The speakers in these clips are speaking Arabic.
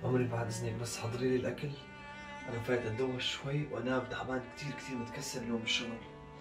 عمري بعد اذنك بس حضري لي الاكل. انا فايت اتدوش شوي وانام، تعبان كثير كثير متكسر اليوم بالشغل.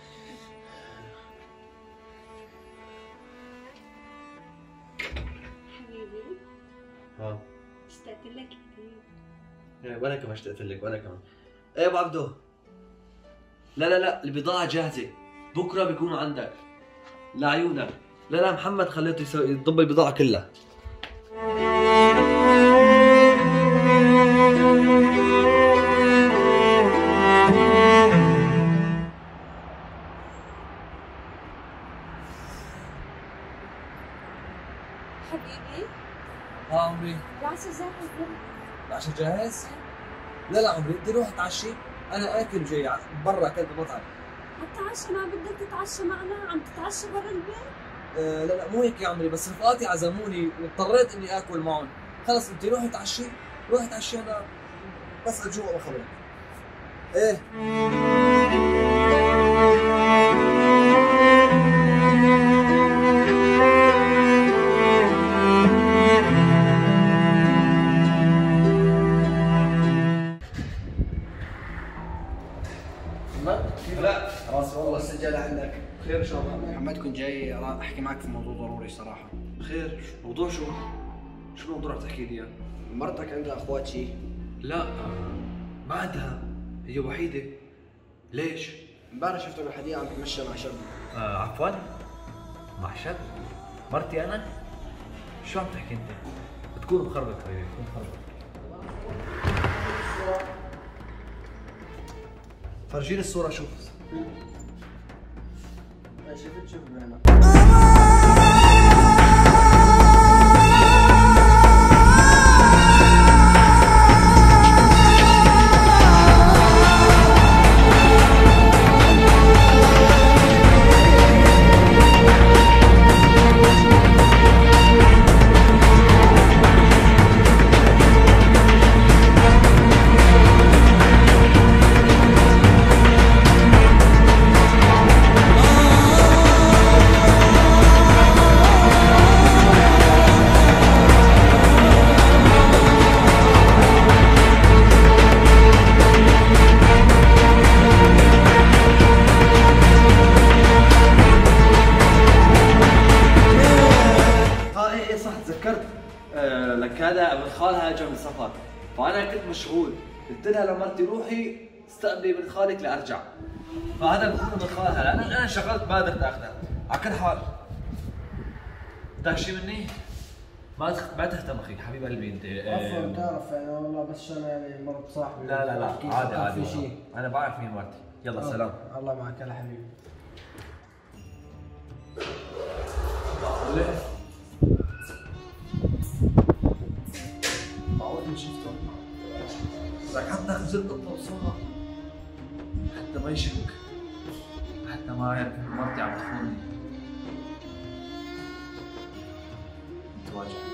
حبيبي اشتقت لك كثير. وانا كمان اشتقت لك، وانا كمان. ايه ابو عبدو، لا البضاعة جاهزة، بكره بيكونوا عندك لعيونك. لا محمد خليته يضب البضاعة كلها. حبيبي عمري العشاء جاهز. العشاء جاهز؟ لا عمري، انت روح اتعشي، انا اكل جاي برا، اكلت بمطعم. حتعشى؟ ما بدك تتعشى معنا؟ عم تتعشى برا البيت؟ لا مو هيك يا عمري، بس رفقاتي عزموني واضطريت اني اكل معهم. خلص انت روحي اتعشي، روحي اتعشي، انا بس جوا بخبرك. ايه لا خلاص والله السجادة عندك. خير ان شاء الله. محمد كنت جاي احكي معك في موضوع ضروري صراحة. خير، موضوع شو الموضوع رح تحكي لي اياه؟ مرتك عندها اخوات شي؟ لا ما عندها، هي وحيدة. ليش؟ امبارح شفتها بالحديقة عم تتمشى مع شاب. عفوا، مع شاب؟ مرتي انا؟ شو عم تحكي انت؟ بتكون مخربط حبيبي، بتكون مخربط. فرجيني الصورة شوف. شوف بعينك. لك هذا ابن خالها اجى من سفر، فانا كنت مشغول، قلت لها لمرتي روحي استقبلي بنت خالك لارجع، فهذا بكون ابن خالها، لان انا انشغلت ما قدرت اخذها. على كل حال بدك شيء مني؟ ما تهتم اخي، حبيب قلبي انت. عفوا بتعرف يعني والله بس انا يعني مرت صاحبي. لا عادي في شيء. انا بعرف مين مرتي. يلا سلام. الله معك يا حبيبي. ليه؟ معقول اني شفته؟ لك حتى خجلت اطلب صورة حتى ما يشك، حتى ما يعرف ان مرتي عم تخونني. انت واجع.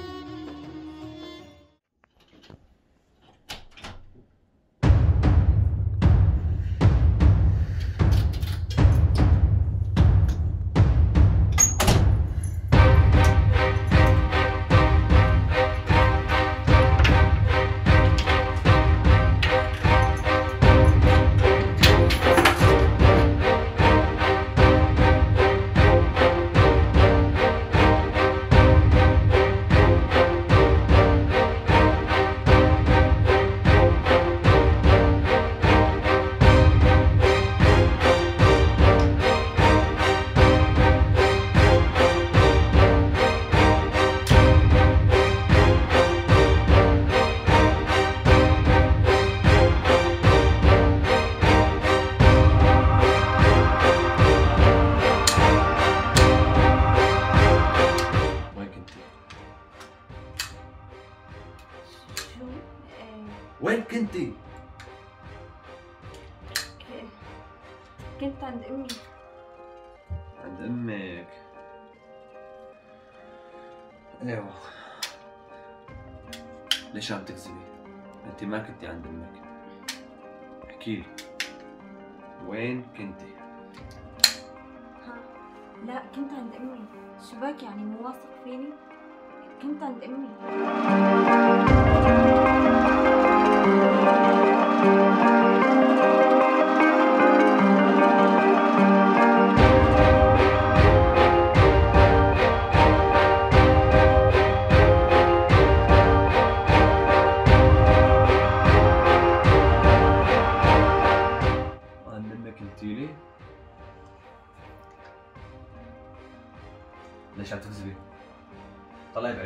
وين كنتي؟ كنت عند امي. عند امك؟ ايوه. ليش عم تكذبي؟ انت ما كنتي عند امك. احكي لي وين كنتي؟ لا كنت عند امي. شو بك يعني مو واثق فيني؟ كنت عند امي.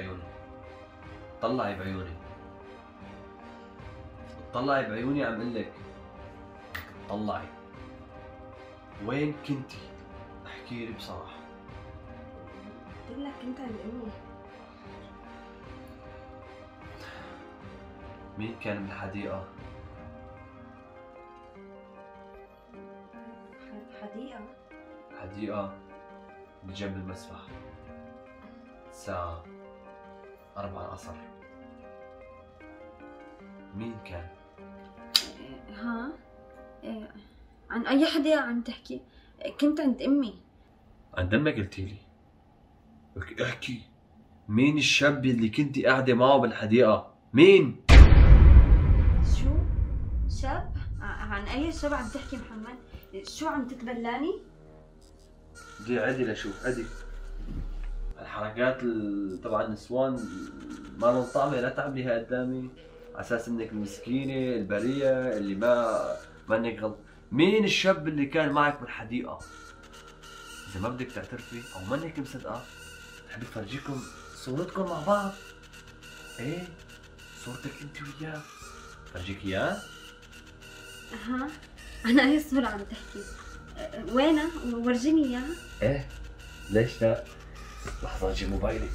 بعيوني، طلعي بعيوني، طلعي بعيوني، عم اقول لك طلعي. وين كنتي؟ احكي لي بصراحة. قلت لك كنت عند امي. مين كان بالحديقة؟ حديقة؟ حديقة بجنب المسبح الساعة 4 العصر. مين كان؟ ها؟ عن أي حديقة عم تحكي؟ كنت عند أمي. عند امك قلتي لي. احكي، مين الشاب اللي كنتي قاعدة معه بالحديقة؟ مين؟ شو؟ شاب؟ عن أي شاب عم تحكي محمد؟ شو عم تتبلاني؟ دي عدي لشوف، عدي الحركات تبع النسوان ما لهم طعمة، لا تعمليها قدامي على اساس انك المسكينة البريئة اللي ما انك غلط. مين الشاب اللي كان معك بالحديقة؟ إذا ما بدك تعترفي أو ما انك مصدقة بحب فرجيكم صورتكم مع بعض. إيه؟ صورتك أنت وياه، فرجيك إياه؟ ها؟ عن أي صورة عم تحكي؟ وينها؟ ورجيني إياها. إيه؟ ليش لا؟ لحظة أجيب موبايلي.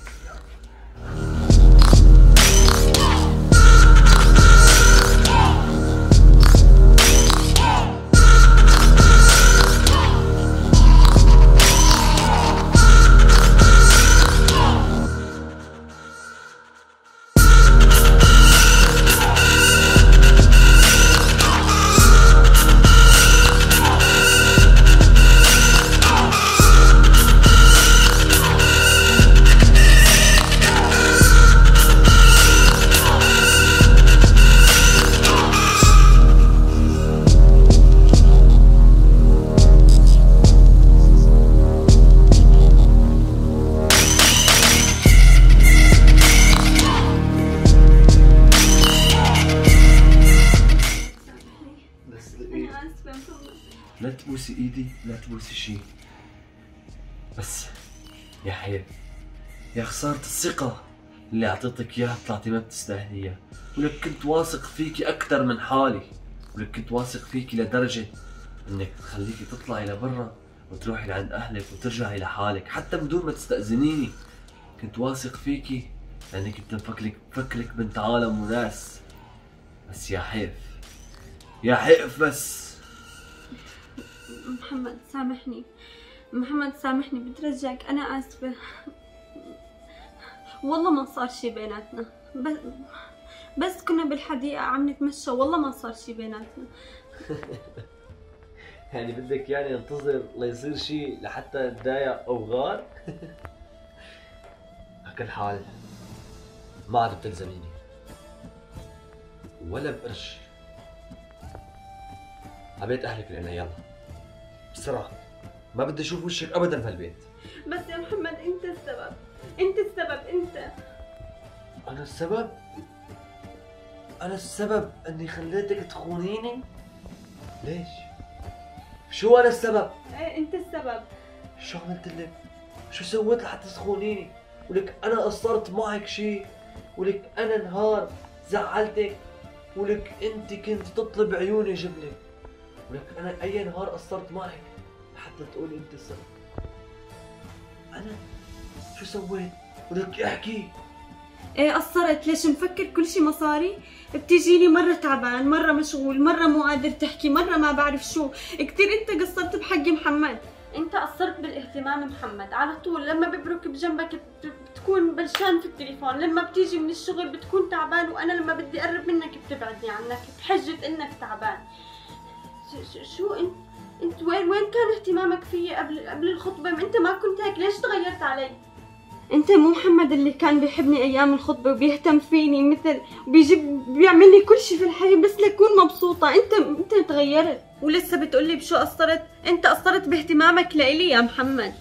لا تبوسي ايدي، لا تبوسي شيء، بس يا حيل يا خسارة الثقة اللي اعطيتك اياها، طلعتي ما بتستاهليها. ولك كنت واثق فيكي اكثر من حالي، ولك كنت واثق فيكي لدرجة انك تخليكي تطلعي لبرا وتروحي لعند اهلك وترجعي لحالك حتى بدون ما تستأذنيني. كنت واثق فيكي لاني كنت مفكرك بنت عالم وناس، بس يا حيف يا حيف. بس محمد سامحني، محمد سامحني، بترجاك، أنا آسفة. والله ما صار شي بيناتنا، بس كنا بالحديقة عم نتمشى، والله ما صار شي بيناتنا. يعني بدك يعني انتظر ليصير شيء لحتى اتضايق او غار؟ على كل حال ما عاد بتلزميني ولا بقرش. عبيت اهلك لنا، يلا بسرعة، ما بدي اشوف وشك ابدا بهالبيت. بس يا محمد انت السبب، انت السبب، انت. انا السبب؟ انا السبب اني خليتك تخونيني؟ ليش؟ شو انا السبب؟ ايه انت السبب. شو عملت لك؟ شو سويت لحتى تخونيني؟ ولك انا قصرت معك شيء؟ ولك انا نهار زعلتك؟ ولك انت كنت تطلب عيوني جبلك؟ ولك انا اي نهار قصرت معك لحتى تقولي انت السبب؟ انا شو سويت؟ ولك احكي. ايه قصرت، ليش مفكر كل شي مصاري؟ بتيجيني مرة تعبان، مرة مشغول، مرة مو قادر تحكي، مرة ما بعرف شو، كتير انت قصرت بحقي محمد. انت قصرت بالاهتمام محمد، على طول لما ببرك بجنبك بتكون بلشان في التليفون، لما بتيجي من الشغل بتكون تعبان، وانا لما بدي اقرب منك بتبعدني عنك بحجة انك تعبان. شو انت وين كان اهتمامك فيي قبل الخطبة؟ انت ما كنت هيك، ليش تغيرت علي؟ انت مو محمد اللي كان بيحبني ايام الخطبة وبيهتم فيني مثل بيعمل لي كل شيء في الحياة بس لكون مبسوطة. انت تغيرت ولسه بتقولي بشو قصرت؟ انت قصرت باهتمامك لإلي يا محمد.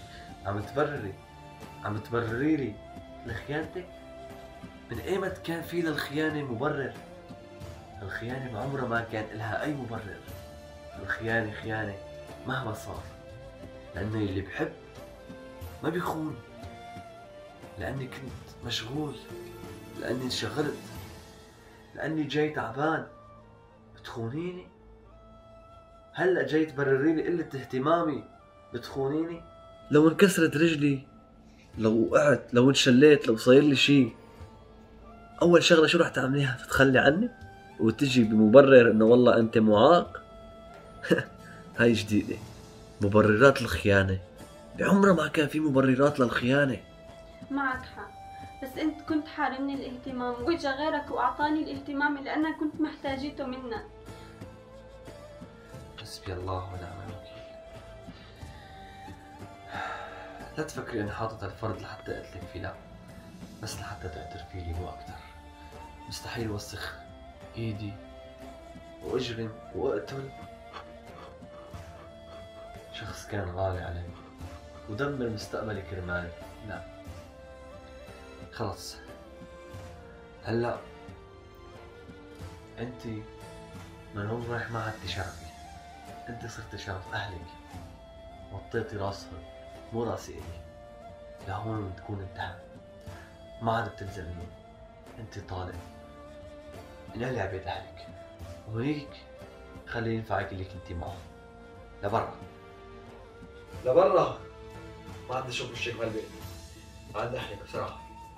عم تبرري لي لخيانتك؟ من ايمت كان في للخيانة مبرر؟ الخيانة عمرها ما كان لها اي مبرر. الخيانة خيانة مهما صار، لانه اللي بحب ما بيخون. لاني كنت مشغول، لاني انشغلت، لاني جاي تعبان. بتخونيني؟ هلا جاي تبرري لي قلة اهتمامي؟ بتخونيني؟ لو انكسرت رجلي، لو وقعت، لو انشليت، لو صاير لي شيء، اول شغله شو رح تعمليها؟ تتخلي عني وتجي بمبرر انه والله انت معاق؟ هاي جديده، مبررات الخيانه. بعمره ما كان في مبررات للخيانه. معك حق، بس انت كنت حارمني الاهتمام، واجا غيرك واعطاني الاهتمام اللي انا كنت محتاجيته منك. حسبي الله ونعم الوكيل. لا تفكري اني حاطط الفرد لحتى اقتلك فيه، لا، بس لحتى تعترفي لي مو اكثر. مستحيل وسخ ايدي واجرم واقتل شخص كان غالي علي ودمر مستقبلي كرمالي، لا. خلص، هلا انت من هون رايح ما عدتي شرفي، انت صرتي شرف اهلك، وطيتي راسهم مو راسي الي. لهون تكون انتهى، ما عاد بتلزمني، انت طالق، انقلي على بيت اهلك، وهيك خلي ينفعك اللي كنتي معه. لبرا لبرا، ما عاد اشوف وشك بهالبيت، عاد اهلك بصراحه.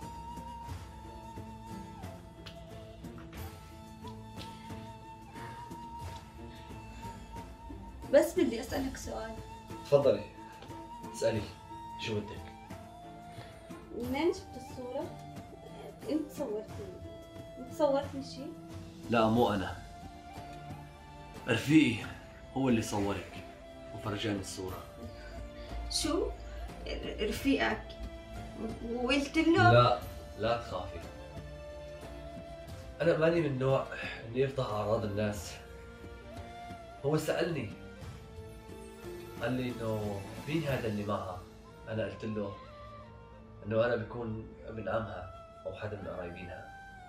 بس بدي اسألك سؤال. تفضلي اسألي شو بدك. منين شفت الصورة؟ انت صورتني؟ انت صورتني شيء؟ لا مو انا، رفيقي هو اللي صورك وفرجاني الصورة. شو؟ رفيقك؟ وقلت له؟ لا لا تخافي، انا ماني من النوع اني يفضح اعراض الناس. هو سألني، قال لي انه مين هذا اللي معها؟ انا قلت له انه انا بكون ابن عمها او حدا من قرايبينها،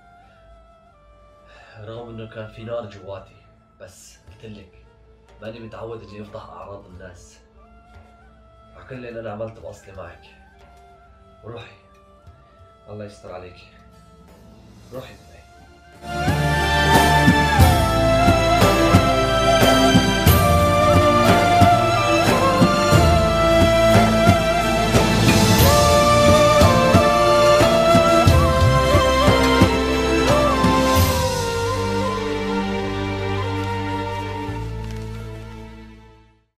رغم انه كان في نار جواتي، بس قلت لك ماني متعود اني افضح اعراض الناس. على كل اللي انا عملته باصلي معك، وروحي الله يستر عليك، روحي.